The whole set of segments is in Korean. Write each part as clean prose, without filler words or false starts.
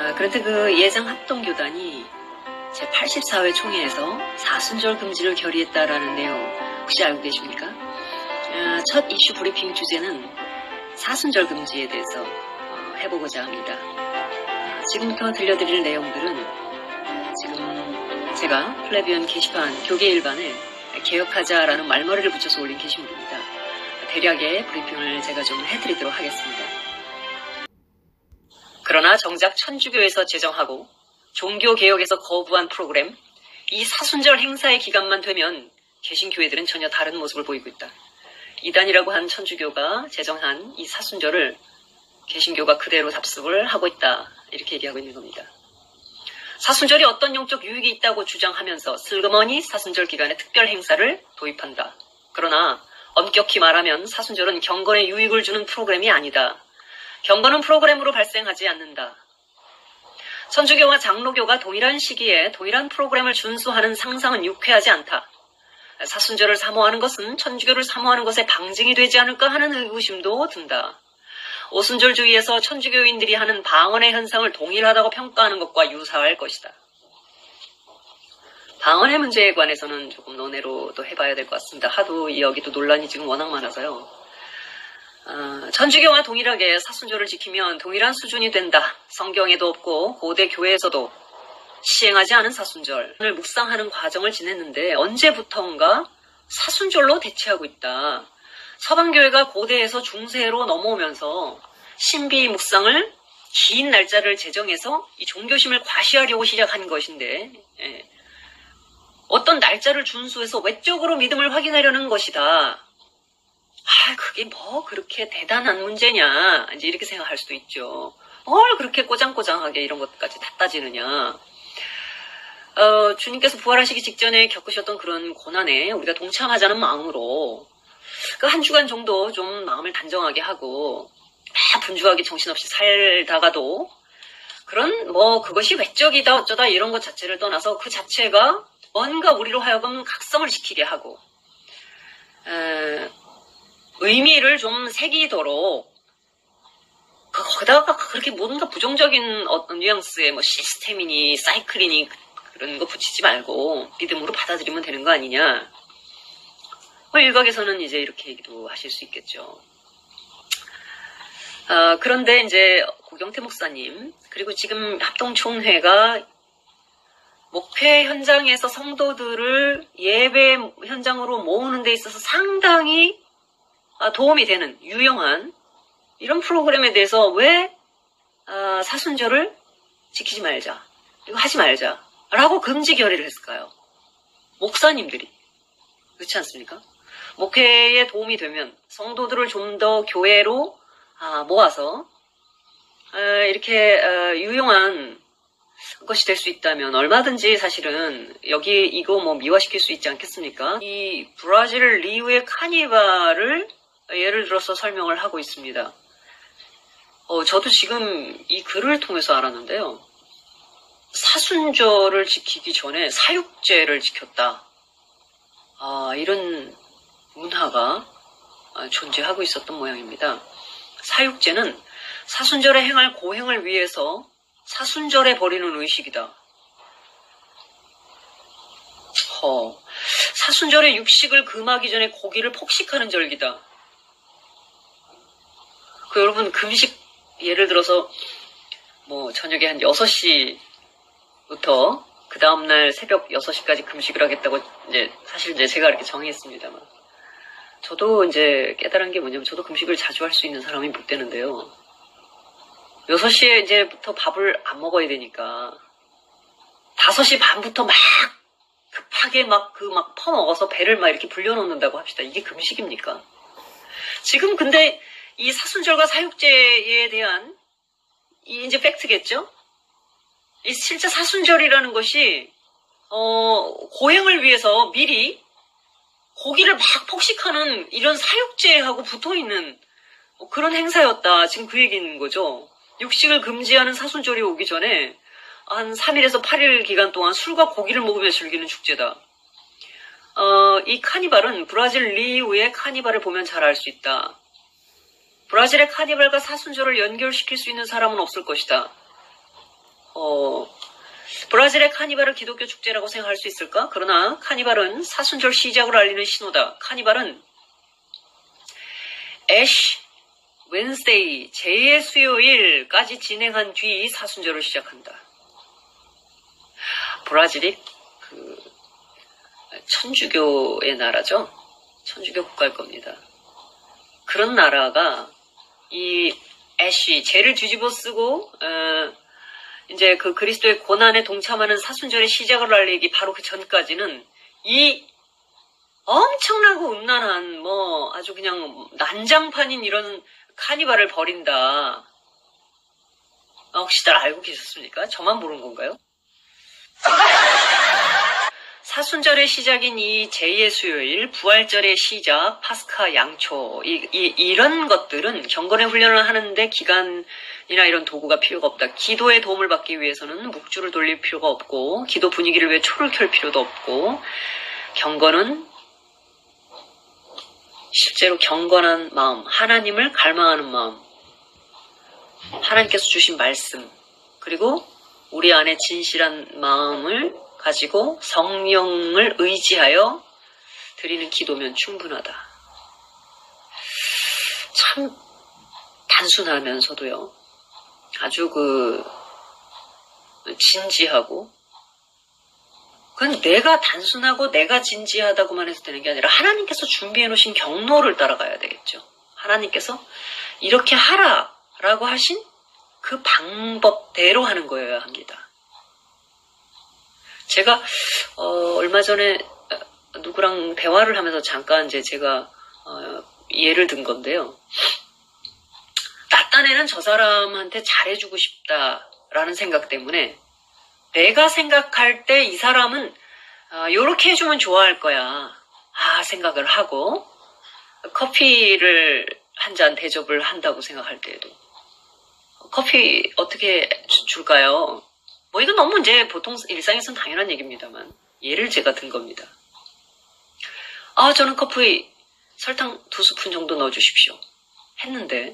그런데 그 예상합동교단이 제84회 총회에서 사순절 금지를 결의했다라는 내용 혹시 알고 계십니까? 첫 이슈 브리핑 주제는 사순절 금지에 대해서 해보고자 합니다. 지금부터 들려드릴 내용들은 지금 제가 플래비언 게시판 교계 일반에 개혁하자라는 말머리를 붙여서 올린 게시물입니다. 대략의 브리핑을 제가 좀 해드리도록 하겠습니다. 그러나 정작 천주교에서 제정하고 종교개혁에서 거부한 프로그램, 이 사순절 행사의 기간만 되면 개신교회들은 전혀 다른 모습을 보이고 있다. 이단이라고 한 천주교가 제정한 이 사순절을 개신교가 그대로 답습을 하고 있다. 이렇게 얘기하고 있는 겁니다. 사순절이 어떤 영적 유익이 있다고 주장하면서 슬그머니 사순절 기간에 특별 행사를 도입한다. 그러나 엄격히 말하면 사순절은 경건에 유익을 주는 프로그램이 아니다. 경건은 프로그램으로 발생하지 않는다. 천주교와 장로교가 동일한 시기에 동일한 프로그램을 준수하는 상상은 유쾌하지 않다. 사순절을 사모하는 것은 천주교를 사모하는 것의 방증이 되지 않을까 하는 의구심도 든다. 오순절주의에서 천주교인들이 하는 방언의 현상을 동일하다고 평가하는 것과 유사할 것이다. 방언의 문제에 관해서는 조금 논의로 또 해봐야 될 것 같습니다. 하도 여기도 논란이 지금 워낙 많아서요. 천주교와 동일하게 사순절을 지키면 동일한 수준이 된다. 성경에도 없고 고대 교회에서도 시행하지 않은 사순절을 묵상하는 과정을 지냈는데 언제부턴가 사순절로 대체하고 있다. 서방교회가 고대에서 중세로 넘어오면서 신비 묵상을 긴 날짜를 제정해서 이 종교심을 과시하려고 시작한 것인데 어떤 날짜를 준수해서 외적으로 믿음을 확인하려는 것이다. 그게 뭐 그렇게 대단한 문제냐 이제 이렇게 생각할 수도 있죠. 뭘 그렇게 꼬장꼬장하게 이런 것까지 다 따지느냐. 주님께서 부활하시기 직전에 겪으셨던 그런 고난에 우리가 동참하자는 마음으로 그 한 주간 정도 좀 마음을 단정하게 하고 분주하게 정신없이 살다가도 그런 뭐 그것이 외적이다 어쩌다 이런 것 자체를 떠나서 그 자체가 뭔가 우리로 하여금 각성을 시키게 하고 의미를 좀 새기도록 거기다가 그렇게 뭔가 부정적인 어떤 뉘앙스의 뭐 시스템이니 사이클이니 그런 거 붙이지 말고 믿음으로 받아들이면 되는 거 아니냐. 일각에서는 이제 이렇게 얘기도 하실 수 있겠죠. 그런데 이제 고경태 목사님 그리고 지금 합동총회가 목회 현장에서 성도들을 예배 현장으로 모으는 데 있어서 상당히 도움이 되는 유용한 이런 프로그램에 대해서 왜 사순절을 지키지 말자, 이거 하지 말자 라고 금지 결의를 했을까요? 목사님들이. 그렇지 않습니까? 목회에 도움이 되면 성도들을 좀 더 교회로 모아서 이렇게 유용한 것이 될 수 있다면 얼마든지 사실은 여기 이거 뭐 미화시킬 수 있지 않겠습니까? 이 브라질 리우의 카니발을 예를 들어서 설명을 하고 있습니다. 저도 지금 이 글을 통해서 알았는데요. 사순절을 지키기 전에 사육제를 지켰다. 이런 문화가 존재하고 있었던 모양입니다. 사육제는 사순절에 행할 고행을 위해서 사순절에 버리는 의식이다. 사순절에 육식을 금하기 전에 고기를 폭식하는 절기다. 여러분 금식 예를 들어서 뭐 저녁에 한 6시부터 그 다음날 새벽 6시까지 금식을 하겠다고 사실 제가 이렇게 정했습니다만 저도 이제 깨달은 게 뭐냐면 저도 금식을 자주 할 수 있는 사람이 못 되는데요. 6시에 이제부터 밥을 안 먹어야 되니까 5시 반부터 막 급하게 막 퍼먹어서 배를 막 이렇게 불려놓는다고 합시다. 이게 금식입니까? 지금 근데 이 사순절과 사육제에 대한 이제 팩트겠죠? 이 실제 사순절이라는 것이 고행을 위해서 미리 고기를 막 폭식하는 이런 사육제하고 붙어있는 그런 행사였다. 지금 그 얘기인 거죠. 육식을 금지하는 사순절이 오기 전에 한 3일에서 8일 기간 동안 술과 고기를 먹으며 즐기는 축제다. 이 카니발은 브라질 리우의 카니발을 보면 잘 알 수 있다. 브라질의 카니발과 사순절을 연결시킬 수 있는 사람은 없을 것이다. 브라질의 카니발을 기독교 축제라고 생각할 수 있을까? 그러나 카니발은 사순절 시작을 알리는 신호다. 카니발은 애쉬 웬스데이 제2의 수요일까지 진행한 뒤 사순절을 시작한다. 브라질이 천주교의 나라죠. 천주교 국가일 겁니다. 그런 나라가 이 애쉬 죄를 뒤집어 쓰고 이제 그 그리스도의 고난에 동참하는 사순절의 시작을 알리기 바로 그 전까지는 이 엄청나고 음란한 아주 그냥 난장판인 이런 카니발을 벌인다. 혹시 잘 알고 계셨습니까? 저만 모르는 건가요? 사순절의 시작인 이 제2의 수요일, 부활절의 시작, 파스카, 양초 이런 것들은 경건의 훈련을 하는데 기간이나 이런 도구가 필요가 없다. 기도의 도움을 받기 위해서는 묵주를 돌릴 필요가 없고 기도 분위기를 위해 초를 켤 필요도 없고 경건은 실제로 경건한 마음, 하나님을 갈망하는 마음, 하나님께서 주신 말씀, 그리고 우리 안에 진실한 마음을 가지고 성령을 의지하여 드리는 기도면 충분하다. 참 단순하면서도요, 아주 진지하고, 그건 내가 단순하고 내가 진지하다고만 해서 되는 게 아니라 하나님께서 준비해 놓으신 경로를 따라가야 되겠죠. 하나님께서 이렇게 하라라고 하신 그 방법대로 하는 거여야 합니다. 제가 얼마 전에 누구랑 대화를 하면서 잠깐 이제 제가 예를 든 건데요. 나 딴에는 저 사람한테 잘해주고 싶다라는 생각 때문에 내가 생각할 때 이 사람은 요렇게 해주면 좋아할 거야 생각을 하고 커피를 한 잔 대접을 한다고 생각할 때에도 커피 어떻게 줄까요? 이건 너무 이제 보통 일상에서는 당연한 얘기입니다만 예를 제가 든 겁니다. 저는 커피 설탕 2스푼 정도 넣어주십시오 했는데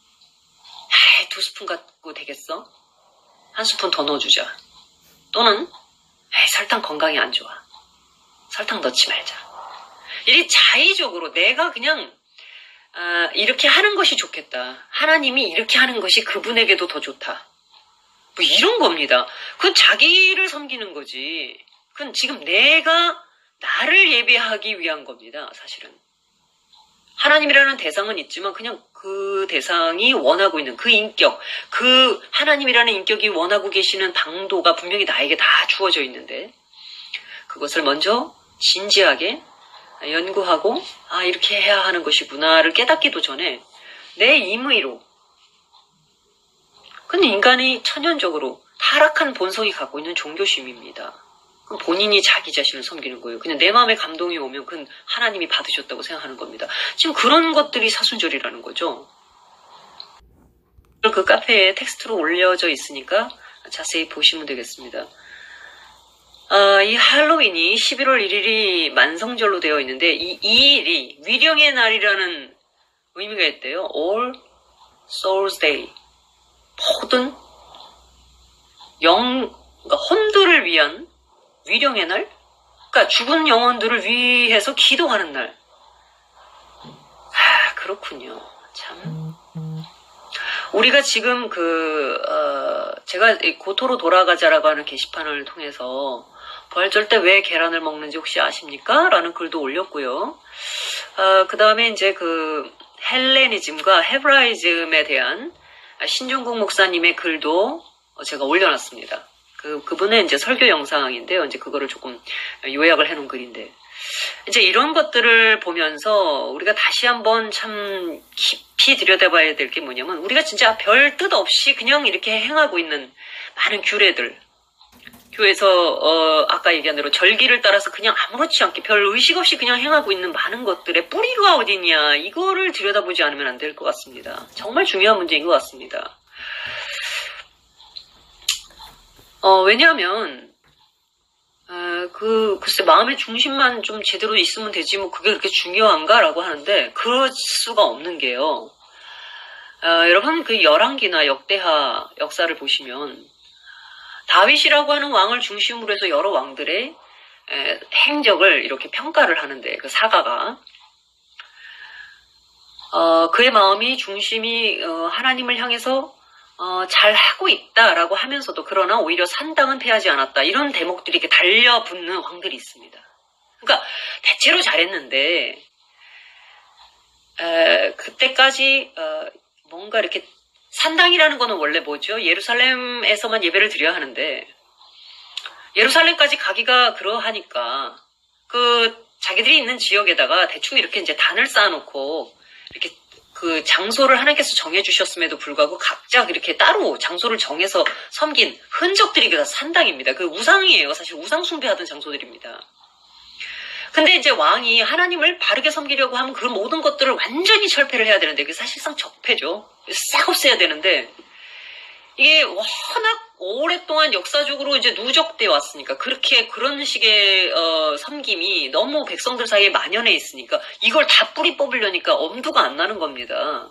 2스푼 갖고 되겠어? 1스푼 더 넣어주자. 또는 설탕 건강에 안 좋아. 설탕 넣지 말자. 이리 자의적으로 내가 그냥 이렇게 하는 것이 좋겠다. 하나님이 이렇게 하는 것이 그분에게도 더 좋다. 이런 겁니다. 그건 자기를 섬기는 거지. 그건 지금 내가 나를 예배하기 위한 겁니다. 사실은. 하나님이라는 대상은 있지만 그냥 그 대상이 원하고 있는 그 인격, 그 하나님이라는 인격이 원하고 계시는 방도가 분명히 나에게 다 주어져 있는데 그것을 먼저 진지하게 연구하고 이렇게 해야 하는 것이구나를 깨닫기도 전에 내 임의로 근데 인간이 천연적으로 타락한 본성이 갖고 있는 종교심입니다. 그럼 본인이 자기 자신을 섬기는 거예요. 그냥 내 마음에 감동이 오면 그건 하나님이 받으셨다고 생각하는 겁니다. 지금 그런 것들이 사순절이라는 거죠. 그 카페에 텍스트로 올려져 있으니까 자세히 보시면 되겠습니다. 이 할로윈이 11월 1일이 만성절로 되어 있는데 이 일이 위령의 날이라는 의미가 있대요. All Souls Day. 모든 그러니까 혼들을 위한 위령의 날? 그러니까 죽은 영혼들을 위해서 기도하는 날. 그렇군요. 참. 우리가 지금 제가 고토로 돌아가자라고 하는 게시판을 통해서 부활절 때 왜 계란을 먹는지 혹시 아십니까? 라는 글도 올렸고요. 그 다음에 이제 헬레니즘과 헤브라이즘에 대한 신종국 목사님의 글도 제가 올려놨습니다. 그분의 이제 설교 영상인데요. 이제 그거를 조금 요약을 해놓은 글인데. 이제 이런 것들을 보면서 우리가 다시 한번 참 깊이 들여다봐야 될 게 뭐냐면 우리가 진짜 별 뜻 없이 그냥 이렇게 행하고 있는 많은 규례들. 교회에서 아까 얘기한 대로 절기를 따라서 그냥 아무렇지 않게 별 의식 없이 그냥 행하고 있는 많은 것들의 뿌리가 어디냐 이거를 들여다보지 않으면 안 될 것 같습니다. 정말 중요한 문제인 것 같습니다. 왜냐하면 글쎄 마음의 중심만 좀 제대로 있으면 되지 그게 그렇게 중요한가라고 하는데 그럴 수가 없는 게요. 여러분 열왕기나 역대하 역사를 보시면 다윗이라고 하는 왕을 중심으로 해서 여러 왕들의 행적을 이렇게 평가를 하는데 그 사가가 그의 마음이 중심이 하나님을 향해서 잘 하고 있다라고 하면서도 그러나 오히려 산당은 패하지 않았다. 이런 대목들이 이렇게 달려붙는 왕들이 있습니다. 그러니까 대체로 잘했는데 그때까지 뭔가 이렇게 산당이라는 거는 원래 뭐죠? 예루살렘에서만 예배를 드려야 하는데 예루살렘까지 가기가 그러하니까 자기들이 있는 지역에다가 대충 이렇게 이제 단을 쌓아놓고 이렇게 그 장소를 하나님께서 정해주셨음에도 불구하고 각자 이렇게 따로 장소를 정해서 섬긴 흔적들이 다 산당입니다. 그 우상이에요. 사실 우상 숭배하던 장소들입니다. 근데 이제 왕이 하나님을 바르게 섬기려고 하면 그 모든 것들을 완전히 철폐를 해야 되는데 그게 사실상 적폐죠. 싹 없애야 되는데 이게 워낙 오랫동안 역사적으로 이제 누적되어 왔으니까 그런 식의 섬김이 너무 백성들 사이에 만연해 있으니까 이걸 다 뿌리 뽑으려니까 엄두가 안 나는 겁니다.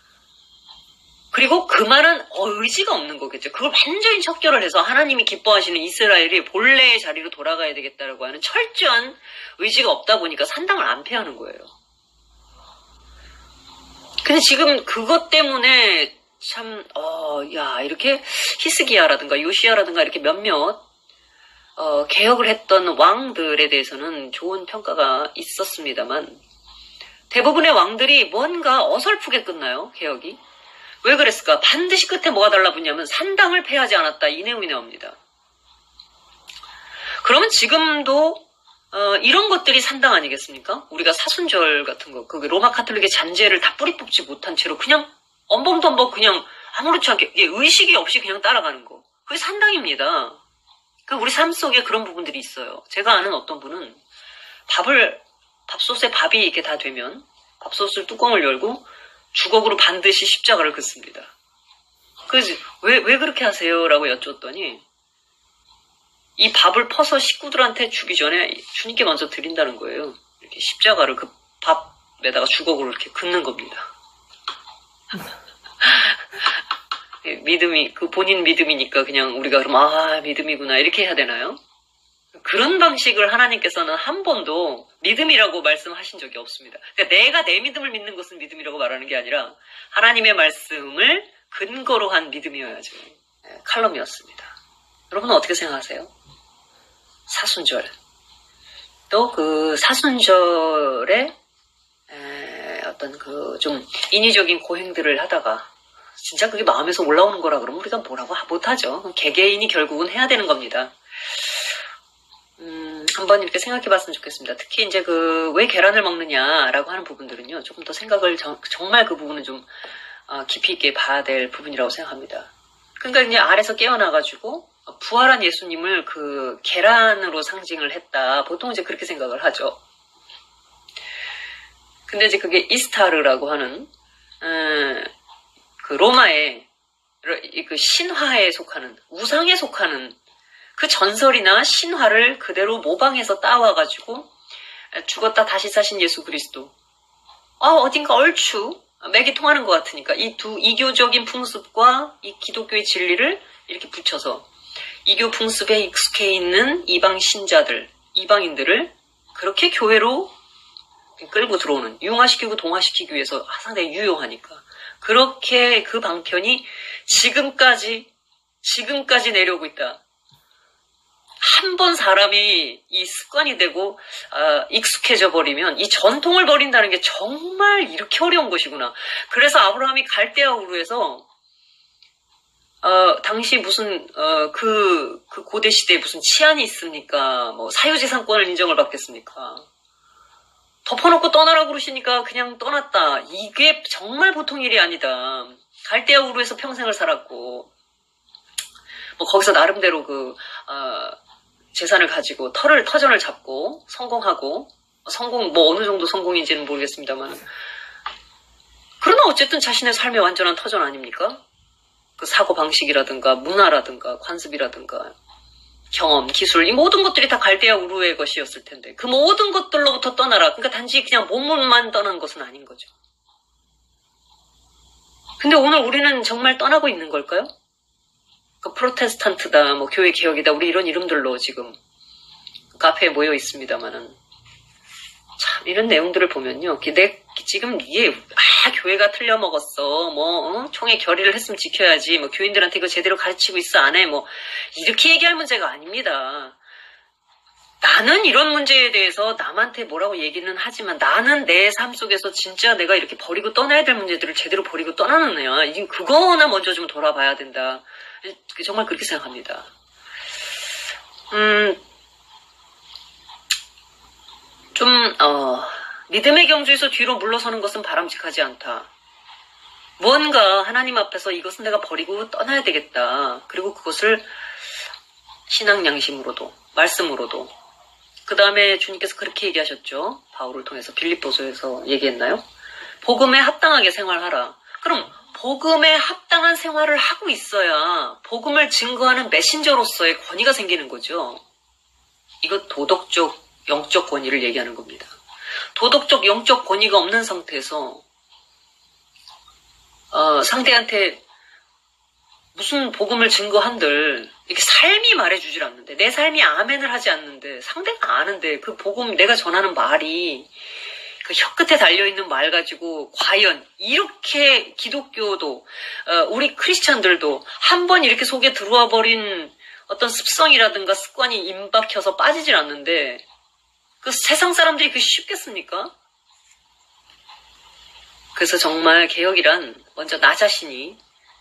그리고 그만한 의지가 없는 거겠죠. 그걸 완전히 척결을 해서 하나님이 기뻐하시는 이스라엘이 본래의 자리로 돌아가야 되겠다라고 하는 철저한 의지가 없다 보니까 산당을 안 패하는 거예요. 근데 지금 그것 때문에 참, 이렇게 히스기야라든가 요시야라든가 이렇게 몇몇, 개혁을 했던 왕들에 대해서는 좋은 평가가 있었습니다만, 대부분의 왕들이 뭔가 어설프게 끝나요, 개혁이. 왜 그랬을까? 반드시 끝에 뭐가 달라붙냐면 산당을 패하지 않았다. 이 내용이 나옵니다. 그러면 지금도 이런 것들이 산당 아니겠습니까? 우리가 사순절 같은 거, 그 로마 카톨릭의 잔재를 다 뿌리 뽑지 못한 채로 그냥 엄범덤벅 그냥 아무렇지 않게 의식이 없이 그냥 따라가는 거. 그게 산당입니다. 우리 삶 속에 그런 부분들이 있어요. 제가 아는 어떤 분은 밥솥에 밥이 이렇게 다 되면 밥솥을 뚜껑을 열고 주걱으로 반드시 십자가를 긋습니다. 그래서 왜 그렇게 하세요? 라고 여쭈었더니 이 밥을 퍼서 식구들한테 주기 전에 주님께 먼저 드린다는 거예요. 이렇게 십자가를 그 밥에다가 주걱으로 이렇게 긋는 겁니다. 믿음이 본인 믿음이니까 그냥 우리가 그럼 믿음이구나 이렇게 해야 되나요? 그런 방식을 하나님께서는 한 번도 믿음이라고 말씀하신 적이 없습니다. 그러니까 내가 내 믿음을 믿는 것은 믿음이라고 말하는 게 아니라 하나님의 말씀을 근거로 한 믿음이어야죠. 칼럼이었습니다. 여러분은 어떻게 생각하세요? 사순절. 또 그 사순절에 어떤 좀 인위적인 고행들을 하다가 진짜 그게 마음에서 올라오는 거라 그러면 우리가 뭐라고 못하죠. 개개인이 결국은 해야 되는 겁니다. 한번 이렇게 생각해 봤으면 좋겠습니다. 특히 이제 왜 계란을 먹느냐라고 하는 부분들은요, 조금 더 생각을 정말 그 부분은 좀 깊이 있게 봐야 될 부분이라고 생각합니다. 그러니까 이제 아래서 깨어나가지고 부활한 예수님을 그 계란으로 상징을 했다. 보통 이제 그렇게 생각을 하죠. 근데 이제 그게 이스타르라고 하는 그 로마의 그 신화에 속하는 우상에 속하는 그 전설이나 신화를 그대로 모방해서 따와가지고 죽었다 다시 사신 예수 그리스도. 어딘가 얼추 맥이 통하는 것 같으니까 이 이교적인 풍습과 이 기독교의 진리를 이렇게 붙여서 이교 풍습에 익숙해 있는 이방 신자들, 이방인들을 그렇게 교회로 끌고 들어오는, 융화시키고 동화시키기 위해서 상당히 유용하니까 그렇게 그 방편이 지금까지 내려오고 있다. 한 번 사람이 이 습관이 되고 익숙해져 버리면 이 전통을 버린다는 게 정말 이렇게 어려운 것이구나. 그래서 아브라함이 갈대아 우르에서 당시 무슨 그 고대 시대에 무슨 치안이 있습니까? 뭐 사유재산권을 인정을 받겠습니까? 덮어놓고 떠나라고 그러시니까 그냥 떠났다. 이게 정말 보통 일이 아니다. 갈대아 우르에서 평생을 살았고 뭐 거기서 나름대로 재산을 가지고 터전을 잡고 성공하고 뭐 어느 정도 성공인지는 모르겠습니다만 그러나 어쨌든 자신의 삶의 완전한 터전 아닙니까? 그 사고방식이라든가 문화라든가 관습이라든가 경험, 기술 이 모든 것들이 다 갈대아 우르의 것이었을 텐데 그 모든 것들로부터 떠나라. 그러니까 단지 그냥 몸만 떠난 것은 아닌 거죠. 근데 오늘 우리는 정말 떠나고 있는 걸까요? 그 프로테스탄트다, 뭐 교회 개혁이다, 우리 이런 이름들로 지금 카페에 모여 있습니다만은 참 이런 내용들을 보면요, 지금 이게 교회가 틀려먹었어, 뭐 총회 결의를 했으면 지켜야지, 뭐 교인들한테 이거 제대로 가르치고 있어 안 해, 뭐 이렇게 얘기할 문제가 아닙니다. 나는 이런 문제에 대해서 남한테 뭐라고 얘기는 하지만 나는 내 삶 속에서 진짜 내가 이렇게 버리고 떠나야 될 문제들을 제대로 버리고 떠나는 애야. 이제 그거나 먼저 좀 돌아봐야 된다. 정말 그렇게 생각합니다. 믿음의 경주에서 뒤로 물러서는 것은 바람직하지 않다. 무언가 하나님 앞에서 이것은 내가 버리고 떠나야 되겠다. 그리고 그것을 신앙 양심으로도, 말씀으로도. 그 다음에 주님께서 그렇게 얘기하셨죠. 바울을 통해서 빌립보서에서 얘기했나요? 복음에 합당하게 생활하라. 그럼 복음에 합당한 생활을 하고 있어야 복음을 증거하는 메신저로서의 권위가 생기는 거죠. 이거 도덕적, 영적 권위를 얘기하는 겁니다. 도덕적, 영적 권위가 없는 상태에서 상대한테 무슨 복음을 증거한들 이렇게 삶이 말해주질 않는데, 내 삶이 아멘을 하지 않는데, 상대가 아는데 그 복음 내가 전하는 말이 그 혀끝에 달려있는 말 가지고 과연 이렇게 기독교도 우리 크리스찬들도 한번 이렇게 속에 들어와 버린 어떤 습성이라든가 습관이 임박혀서 빠지질 않는데 그 세상 사람들이 그 쉽겠습니까? 그래서 정말 개혁이란 먼저 나 자신이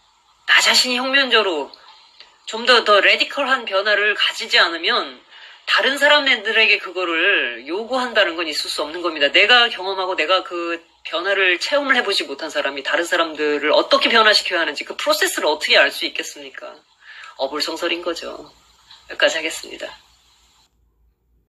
혁명적으로 좀 더 레디컬한 변화를 가지지 않으면 다른 사람들에게 그거를 요구한다는 건 있을 수 없는 겁니다. 내가 경험하고 내가 그 변화를 체험을 해보지 못한 사람이 다른 사람들을 어떻게 변화시켜야 하는지 그 프로세스를 어떻게 알 수 있겠습니까? 어불성설인 거죠. 여기까지 하겠습니다.